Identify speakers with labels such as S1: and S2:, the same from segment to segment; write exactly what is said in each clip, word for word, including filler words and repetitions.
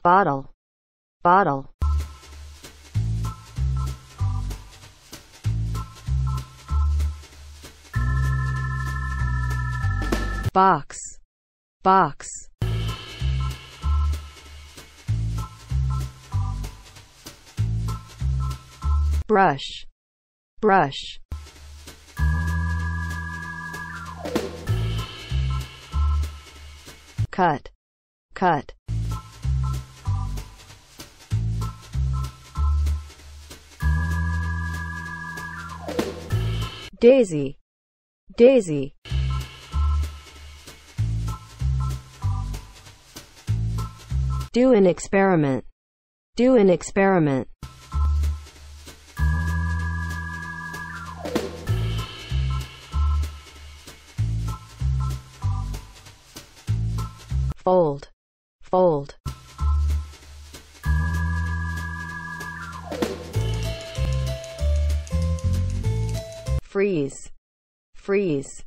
S1: bottle, bottle. Box, box. Brush, brush. Cut, cut. Daisy, daisy. Do an experiment, do an experiment. Fold, fold. Freeze, freeze.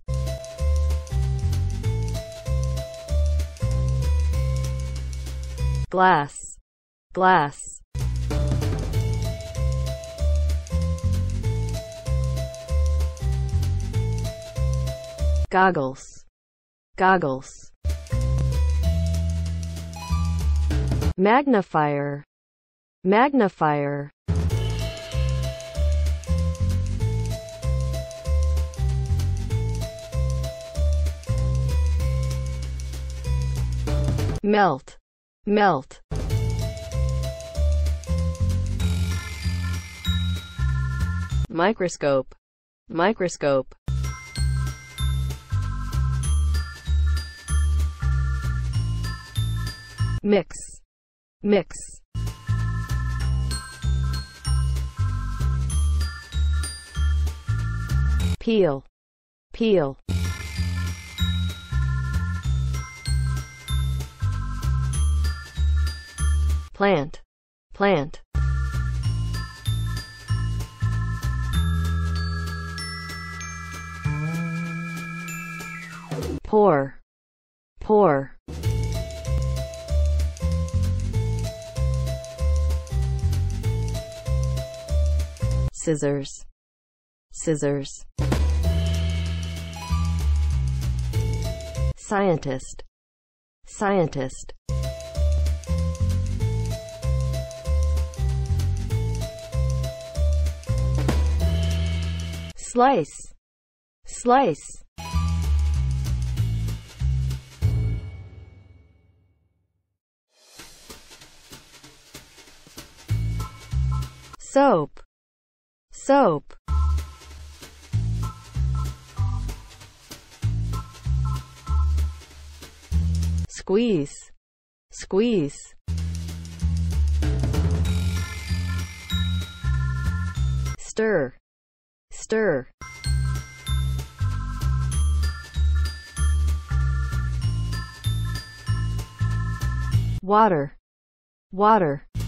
S1: Glass, glass. Goggles, goggles. Magnifier, magnifier. Melt, melt. Microscope, microscope. Mix, mix. Peel, peel. Plant, plant. Pour, pour. Scissors, scissors. Scientist, scientist. Slice, slice. Soap, soap. Squeeze, squeeze. Stir, stir. Water, water.